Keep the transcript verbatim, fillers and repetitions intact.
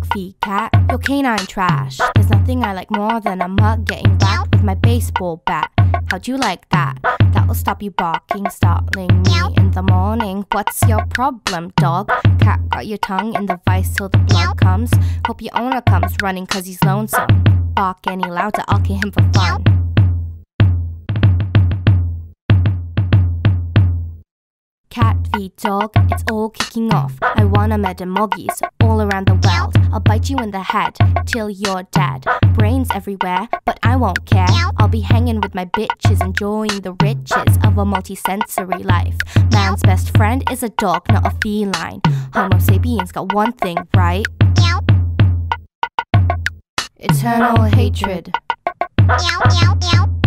dog feed cat, you're canine trash. There's nothing I like more than a mutt getting whacked with my baseball bat. How'd you like that? That'll stop you barking, startling me in the morning. What's your problem, dog? Cat got your tongue in the vice till the blood comes. Hope your owner comes running cause he's lonesome. Bark any louder, I'll kill him for fun. Cat v dog, it's all kicking off. I wanna murder moggies all around the world. I'll bite you in the head till you're dead. Brains everywhere, but I won't care. I'll be hanging with my bitches, enjoying the riches of a multi-sensory life. Man's best friend is a dog, not a feline. Homo sapiens got one thing right: eternal hatred.